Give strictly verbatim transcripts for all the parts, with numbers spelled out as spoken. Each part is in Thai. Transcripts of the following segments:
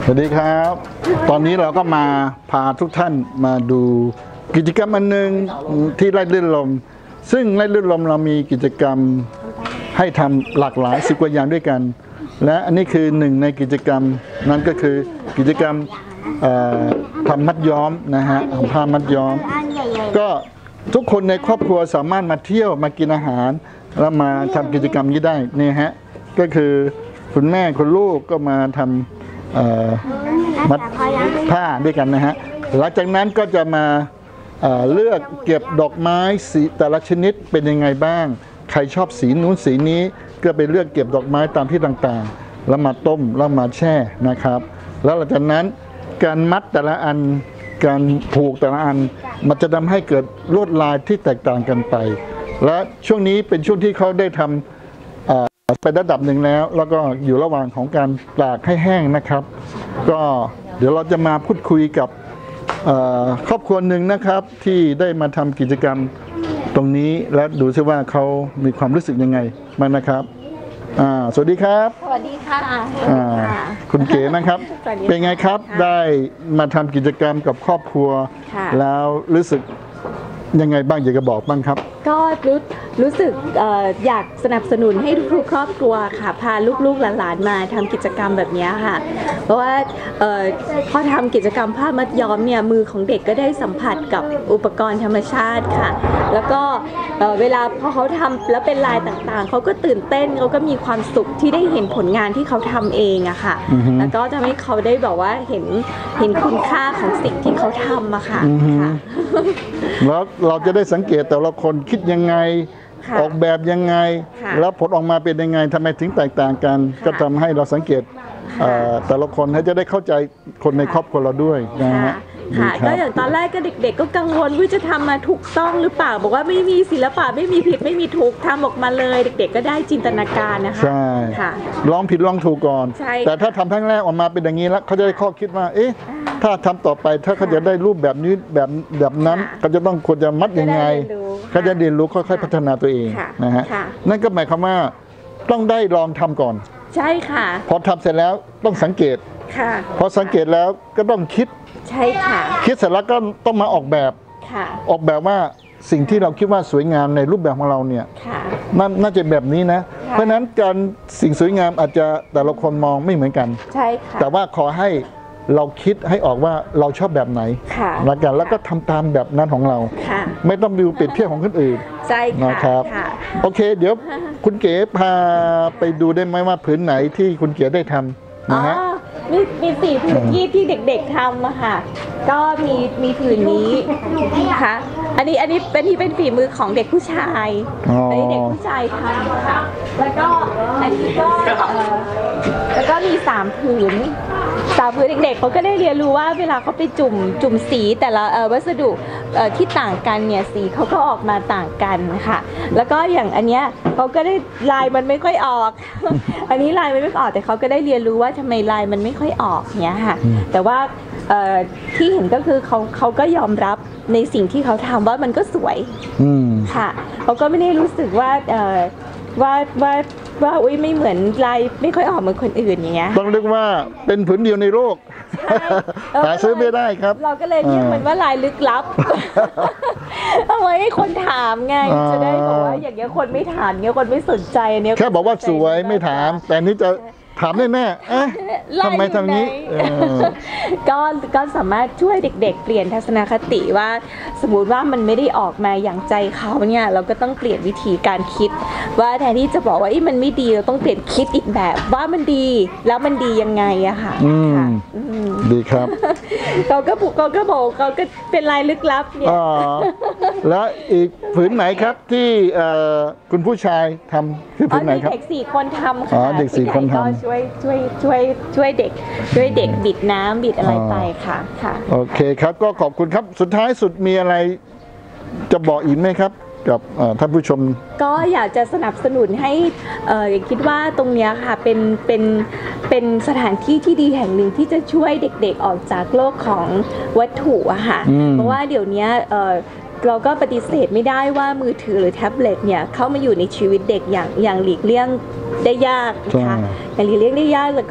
สวัสดีครับตอนนี้เราก็มาพาทุกท่านมาดูกิจกรรมอันหนึ่งที่ไร่ลื่นลมซึ่งไร่ลื่นลมเรามีกิจกรรมให้ทำหลากหลายสิบกว่าอย่างด้วยกันและอันนี้คือหนึ่งในกิจกรรมนั้นก็คือกิจกรรมทำมัดย้อมนะฮะทำผ้ามัดย้อมก็ทุกคนในครอบครัวสามารถมาเที่ยวมากินอาหารแล้วมาทำกิจกรรมนี้ได้นี่ฮะก็คือคุณแม่คุณลูกก็มาทำมัดผ้าด้วยกันนะฮะหลังจากนั้นก็จะมาเ, เลือกเก็บดอกไม้สีแต่ละชนิดเป็นยังไงบ้างใครชอบสีนู้นสีนี้ก็ไปเลือกเก็บดอกไม้ตามที่ต่างๆแล้วมาต้มแล้วมาแช่นะครับแล้วหลังจากนั้นการมัดแต่ละอันการผูกแต่ละอันมันจะทำให้เกิดลวดลายที่แตกต่างกันไปและช่วงนี้เป็นช่วงที่เขาได้ทำไประดับหนึ่งแล้วแล้วก็อยู่ระหว่างของการตากให้แห้งนะครับก็เดี๋ยวเราจะมาพูดคุยกับครอบครัวหนึ่งนะครับที่ได้มาทำกิจกรรมตรงนี้และดูซิว่าเขามีความรู้สึกยังไงบ้างนะครับสวัสดีครับสวัสดีค่ะคุณเก๋นะครับเป็นไงครับได้มาทำกิจกรรมกับครอบครัวแล้วรู้สึกยังไงบ้างอยากจะบอกบ้างครับก็รู้รู้สึก อ, อยากสนับสนุนให้ทุกครอบครัวค่ะพาลูกๆหลานๆมาทำกิจกรรมแบบนี้ค่ะเพราะว่าพอทำกิจกรรมผ้ามัดย้อมเนี่ยมือของเด็กก็ได้สัมผัสกับอุปกรณ์ธรรมชาติค่ะแล้วก็เวลาพอเขาทำแล้วเป็นลายต่างๆเขาก็ตื่นเต้นเขาก็มีความสุขที่ได้เห็นผลงานที่เขาทำเองอะค่ะ uh-huh. แล้วก็จะให้เขาได้แบบว่าเห็นเห็นคุณค่าของสิ่งที่เขาทำอะค่ะ uh-huh. แล้วเราจะได้สังเกตแต่ละคนคิดยังไงออกแบบยังไงแล้วผลออกมาเป็นยังไงทำไมถึงแตกต่างกันก็ทำให้เราสังเกตแต่ละคนให้จะได้เข้าใจคนในครอบครัวเราด้วยนะฮะค่ะก็อย่างตอนแรกก็เด็กๆก็กังวลว่าจะทำมาถูกต้องหรือเปล่าบอกว่าไม่มีศิลปะไม่มีผิดไม่มีถูกทำออกมาเลยเด็กๆก็ได้จินตนาการนะคะใช่ค่ะลองผิดลองถูกก่อนแต่ถ้าทำครั้งแรกออกมาเป็นอย่างนี้แล้วเขาจะได้ข้อคิดว่าเอ๊ะถ้าทำต่อไปถ้าเขาจะได้รูปแบบนี้แบบแบบนั้นเขาจะต้องควรจะมัดยังไงเขาจะเรียนรู้ค่อยๆพัฒนาตัวเองนะฮะนั่นก็หมายความว่าต้องได้ลองทำก่อนใช่ค่ะพอทำเสร็จแล้วต้องสังเกตค่ะพอสังเกตแล้วก็ต้องคิดใช่ค่ะคิดเสร็จแล้วก็ต้องมาออกแบบออกแบบว่าสิ่งที่เราคิดว่าสวยงามในรูปแบบของเราเนี่ยน่าจะแบบนี้นะเพราะฉะนั้นการสิ่งสวยงามอาจจะแต่ละคนมองไม่เหมือนกันใช่ค่ะแต่ว่าขอให้เราคิดให้ออกว่าเราชอบแบบไหนแล้วกันแล้วก็ทำตามแบบนั้นของเราไม่ต้องดูเปรียบเทียบของคนอื่นใช่ค่ะนะครับโอเคเดี๋ยวคุณเก๋พาไปดูได้ไหมว่าผืนไหนที่คุณเก๋ได้ทำนะฮะมีมีสี่ผืนที่ที่เด็กๆทำอะค่ะก็มีมีผืนนี้ค่ะอันนี้อันนี้เป็นที่เป็นฝีมือของเด็กผู้ชายอันนี้เด็กผู้ชายทำค่ะแล้วก็อันนี้ก็แล้วก็มีสามผืนสามผืนเด็กๆเขาก็ได้เรียนรู้ว่าเวลาเขาไปจุ่มจุ่มสีแต่ละวัสดุที่ต่างกันเนี่ยสีเขาก็ออกมาต่างกันค่ะแล้วก็อย่างอันเนี้ยเขาก็ได้ลายมันไม่ค่อยออกอันนี้ลายมันไม่ออกแต่เขาก็ได้เรียนรู้ว่าทำไมลายมันไม่ค่อยออกเนี้ยค่ะแต่ว่าที่เห็นก็คือเขาเขาก็ยอมรับในสิ่งที่เขาทำว่ามันก็สวยค่ะเขาก็ไม่ได้รู้สึกว่าว่าว่าว่าอุ้ยไม่เหมือนลายไม่ค่อยออกเหมือนคนอื่นอย่างเงี้ยต้องเรียกว่าเป็นผืนเดียวในโลกหาซื้อไม่ได้ครับเราก็เลยเรียกมันว่าลายลึกลับเอาไว้ให้คนถามไงจะได้บอกว่าอย่างเงี้ยคนไม่ถามเงี้ยคนไม่สนใจเนี้ยแค่บอกว่าสวยไม่ถามแต่นี้จะถามแน่ๆเอ๊ะทำไมทำนี้ก็ก็สามารถช่วยเด็กๆเปลี่ยนทัศนคติว่าสมมติว่ามันไม่ได้ออกมาอย่างใจเขาเนี่ยเราก็ต้องเปลี่ยนวิธีการคิดว่าแทนที่จะบอกว่ามันไม่ดีเราต้องเปลี่ยนคิดอีกแบบว่ามันดีแล้วมันดียังไงอะค่ะดีครับเขาก็บุกเขาก็บอกเขาก็เป็นลายลึกลับเนี่ยแล้วอีกผืนไหนครับที่คุณผู้ชายทำคือผืนไหนครับเด็กสี่คนทำค่ะเด็กสี่คนก็ช่วยช่วยช่วยช่วยเด็กช่วยเด็กบิดน้ำบิดอะไรไปค่ะค่ะโอเคครับก็ขอบคุณครับสุดท้ายสุดมีอะไรจะบอกอีกไหมครับกับท่านผู้ชมก็อยากจะสนับสนุนให้คิดว่าตรงนี้ค่ะเป็นเป็นเป็นสถานที่ที่ดีแห่งหนึ่งที่จะช่วยเด็กๆออกจากโลกของวัตถุอะค่ะเพราะว่าเดี๋ยวนี้เราก็ปฏิเสธไม่ได้ว่ามือถือหรือแท็บเล็ตเนี่ยเข้ามาอยู่ในชีวิตเด็กอย่างอย่างหลีกเลี่ยงได้ยากนะคะอย่างหลีกเลี่ยงได้ยากแล้วก็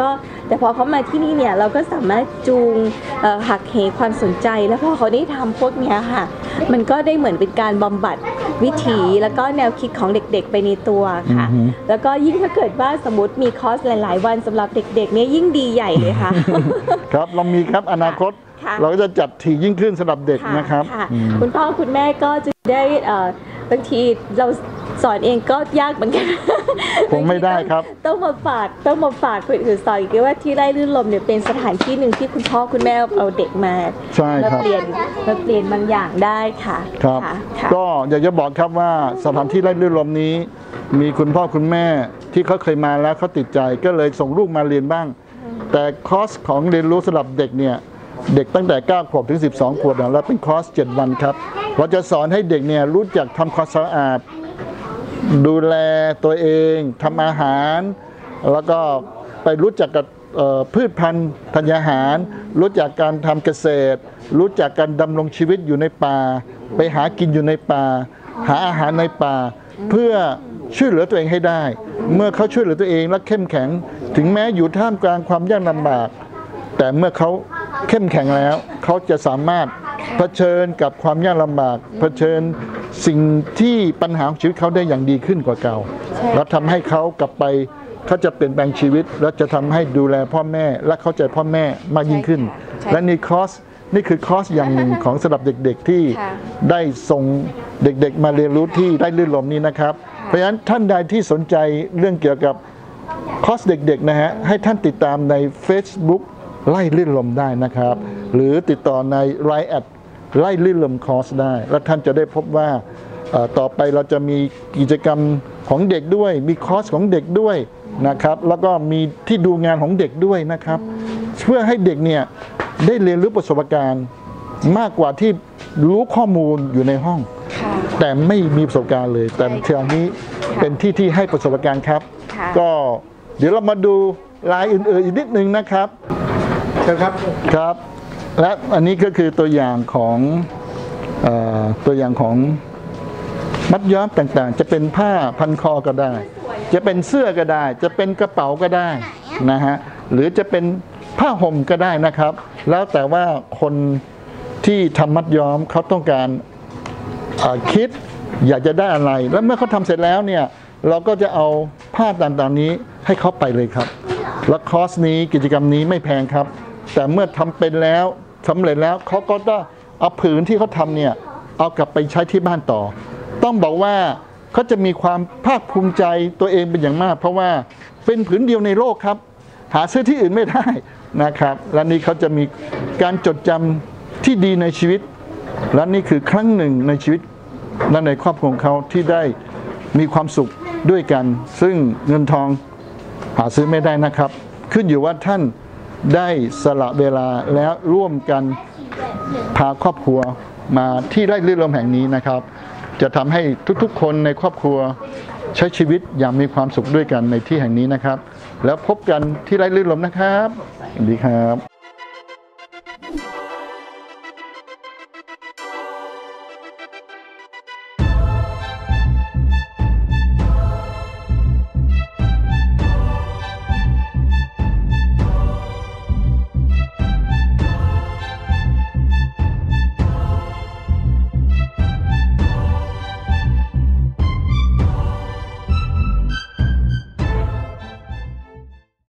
แต่พอเขามาที่นี่เนี่ยเราก็สามารถจูงเอ่อหักเหความสนใจแล้วพอเขาได้ทำพวกเนี้ยค่ะมันก็ได้เหมือนเป็นการบำบัดวิถีแล้วก็แนวคิดของเด็กๆไปในตัวค่ะอือฮึแล้วก็ยิ่งถ้าเกิดว่าสมมติมีคอร์สหลายๆวันสำหรับเด็กๆเนี่ยยิ่งดีใหญ่เลยค่ะครับเรามีครับอนาคตค่ะเราก็จะจัดถี่ยิ่งขึ้นสำหรับเด็กนะครับค่ะอืมคุณพ่อคุณแม่ก็จะได้เอ่อบางทีเราสอนเองก็ยากเหมือนกันคงไม่ได้ครับต้องมาฝากต้องมาฝากคนอื่นสอนอีกว่าที่ไร่ลื่นลมเนี่ยเป็นสถานที่หนึ่งที่คุณพ่อคุณแม่เอาเด็กมาใช่มาครับเปลี่ยนมาเปลี่ยนบางอย่างได้ค่ะครับะค่ะก็อยากจะบอกครับว่าสถานที่ไร่ลื่นลมนี้ มีคุณพ่อคุณแม่ที่เขาเคยมาแล้วเขาติดใจก็เลยส่งลูกมาเรียนบ้าง แต่คอร์สของเรียนรู้สำหรับเด็กเนี่ยเด็กตั้งแต่เก้าขวบถึงสิบสองขวบเนี่ยเราเป็นคอร์สเจ็ดวันครับเราจะสอนให้เด็กเนี่ยรู้จักทำความสะอาด ดูแลตัวเองทำอาหาร แล้วก็ไปรู้จักกับเอ่อพืชพันธุ์ธัญญาหาร รู้จักการทำเกษตร รู้จักการดำรงชีวิตอยู่ในป่า ไปหากินอยู่ในป่า หาอาหารในป่า เพื่อช่วยเหลือตัวเองให้ได้ เมื่อเขาช่วยเหลือตัวเองและเข้มแข็ง ถึงแม้อยู่ท่ามกลางความยากลำบาก แต่เมื่อเขาเข้มแข็งแล้ว เขาจะสามารถเผชิญกับความยากลำบาก เผชิญสิ่งที่ปัญหาของชีวิตเขาได้อย่างดีขึ้นกว่าเก่าใช่แล้วทำให้เขากลับไปเขาจะเปลี่ยนแปลงชีวิต แล้วจะทำให้ดูแลพ่อแม่และเข้าใจพ่อแม่มากยิ่งขึ้นใช่และนี่คอร์สนี่คือคอร์สอย่างหนึ่งของสำหรับเด็กๆที่ค่ะได้ส่งเด็กๆมาเรียนรู้ที่ได้ลื่นลมนี้นะครับ เพราะฉะนั้นท่านใดที่สนใจเรื่องเกี่ยวกับคอร์สเด็กๆนะฮะให้ท่านติดตามใน Facebook ไล่ลื่นลมได้นะครับ หรือติดต่อใน ไลน์ แอดไล่ลื่นลมคอร์สได้ แล้วท่านจะได้พบว่าเอ่อต่อไปเราจะมีกิจกรรมของเด็กด้วย มีคอร์สของเด็กด้วยนะครับ แล้วก็มีที่ดูงานของเด็กด้วยนะครับ เพื่อให้เด็กเนี่ยได้เรียนรู้ประสบการณ์มากกว่าที่รู้ข้อมูลอยู่ในห้องค่ะแต่ไม่มีประสบการณ์เลย แต่เที่ยวนี้เป็นที่ที่ให้ประสบการณ์ครับค่ะก็เดี๋ยวเรามาดูลายอื่นๆอีกนิดนึงนะครับเชิญครับครับ และอันนี้ก็คือตัวอย่างของเออตัวอย่างของมัดย้อมต่างๆ จะเป็นผ้าพันคอก็ได้ จะเป็นเสื้อก็ได้ จะเป็นกระเป๋าก็ได้นะฮะหรือจะเป็นผ้าห่มก็ได้นะครับ แล้วแต่ว่าคนที่ทำมัดย้อมเขาต้องการเอ่อคิดอยากจะได้อะไร แล้วเมื่อเขาทำเสร็จแล้วเนี่ยเราก็จะเอาผ้าต่างๆนี้ให้เขาไปเลยครับ และคอร์สนี้กิจกรรมนี้ไม่แพงครับ แต่เมื่อทำเป็นแล้วสำเร็จแล้วเขาก็ต้องเอาผืนที่เขาทำเนี่ยเอากลับไปใช้ที่บ้านต่อ ต้องบอกว่าเขาจะมีความภาคภูมิใจตัวเองเป็นอย่างมาก เพราะว่าเป็นผืนเดียวในโลกครับ หาซื้อที่อื่นไม่ได้นะครับ และนี่เขาจะมีการจดจำที่ดีในชีวิต และนี่คือครั้งหนึ่งในชีวิตและในครอบครัวของเขาที่ได้มีความสุขด้วยกัน ซึ่งเงินทองหาซื้อไม่ได้นะครับ ขึ้นอยู่ว่าท่านได้สละเวลาแล้วร่วมกันพาครอบครัวมาที่ไร่ลื่นลมแห่งนี้นะครับ จะทำให้ทุกๆคนในครอบครัวใช้ชีวิตอย่างมีความสุขด้วยกันในที่แห่งนี้นะครับ แล้วพบกันที่ไร่ลื่นลมนะครับสวัสดีครับ